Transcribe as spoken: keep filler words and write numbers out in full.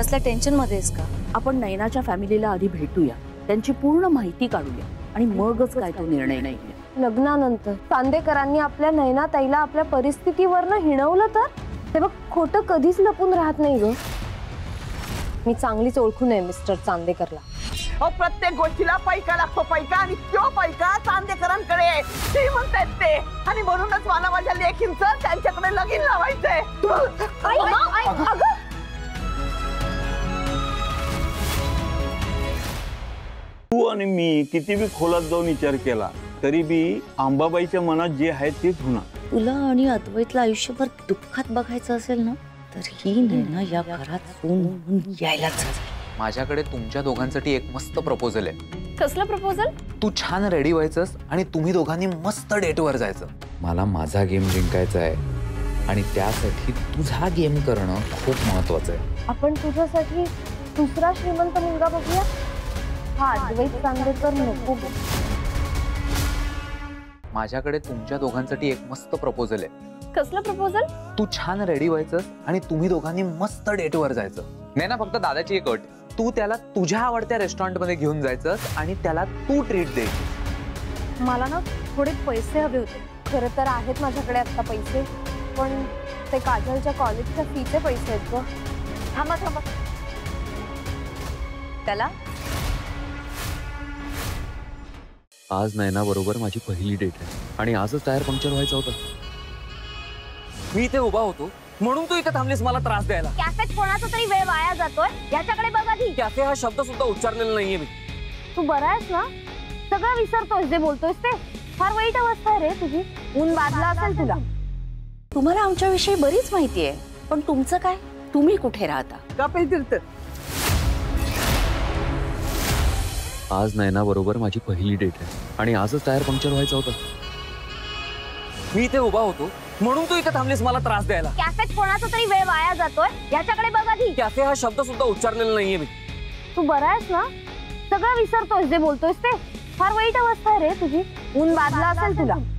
कसल्या टेन्शन मध्ये आहेस का? आपण नैनाच्या फॅमिलीला आधी भेटूया, त्यांची पूर्ण माहिती काढूया आणि मगच काय तो निर्णय नाही. लग्नानंतर चांदेकरांनी आपल्या नैना ताईला आपल्या परिस्थितीवरनं हिणवलं तर तेव्हा खोटं कधीच लपून राहत नाही ग. मी चांगलीच ओळखून आहे मिस्टर चांदेकरला. अहो प्रत्येक गोष्टीला पैका लागतो, पैका, आणि तो पैका चांदेकरांकडे ते म्हणतात ते, आणि म्हणूनच मला माझ्या लेकींचं त्यांच्याकडे लगीन लावायचंय. तू आणि मी किती बी खोलात जाऊन विचार केला तरी बी अंबाबाईच्या मनात जे आहे तेच होणार. तुला आणि अद्वैतला आयुष्यभर दुःखात बघायचं असेल ना तर ही नैना या घरात सून म्हणून यायलाच हवी. माझ्याकडे तुमच्या दोघांसाठी एक मस्त प्रपोजल आहे. कसलं प्रपोजल? तू छान रेडी व्हायचंस आणि तुम्ही दोघांनी मस्त डेटवर जायचं. मला माझा गेम जिंकायचा आहे आणि त्यासाठी तुझा गेम करणं खूप महत्वाचं आहे. आपण तुझ्यासाठी दुसरा श्रीमंत मुलगा बघूया. हा अद्वैत चांदेकर नको. माझ्याकडे तुमच्या दोघांसाठी एक मस्त प्रपोजल आहे. कसलं प्रपोजल? तू छान रेडी व्हायचंस आणि तुम्ही दोघांनी मस्त डेटवर जायचं. नाही ना, फक्त दादाची एक अट, तू त्याला तुझ्या आवडत्या रेस्टॉरंट मध्ये घेऊन जायचंस आणि त्याला तू ट्रीट द्यायची. मला ना थोडे पैसे हवे होते. खरं तर आहेत माझ्याकडे आता पैसे, पण ते काजलच्या कॉलेजच्या फीचे पैसे आहेत ग. थांबा थांबा. त्याला आज नैना बरोबर माझी पहिली डेट आहे आणि आजच टायर पंक्चर व्हायचा होता. मी इथे उभा होतो म्हणून तू इथे थांबलीस मला त्रास द्यायला. कॅफेत कोणाचा तरी वेळ वाया जातोय याच्याकडे बघ आधी. कॅफे हा शब्द सुद्धा उच्चारलेला नाहीये मी. तू बरा आहेस ना? सगळं विसरतोयस जे बोलतोयस ते. फार वाईट अवस्था आहे रे तुझी. ऊन बादला असेल तुला. तुम्हाला आमच्याविषयी बरीच माहिती आहे, पण तुमचं काय? तुम्ही कुठे राहता? कपिल तीर्थ. आज नैना बरोबर माझी पहिली डेट आहे आणि आजच टायर पंक्चर व्हायचा होता. मी इथे उभा होतो म्हणून तू इथे थांबलीस मला त्रास द्यायला. कॅफेत कोणाचा तरी वेळ वाया जातोय याच्याकडे बघ आधी. कॅफे हा शब्द सुद्धा उच्चारलेला नाहीये मी. तू बरा आहेस ना? सगळं विसरतोयस जे बोलतोयस ते. फार वाईट अवस्था आहे रे तुझी. ऊन बादला असेल तुला.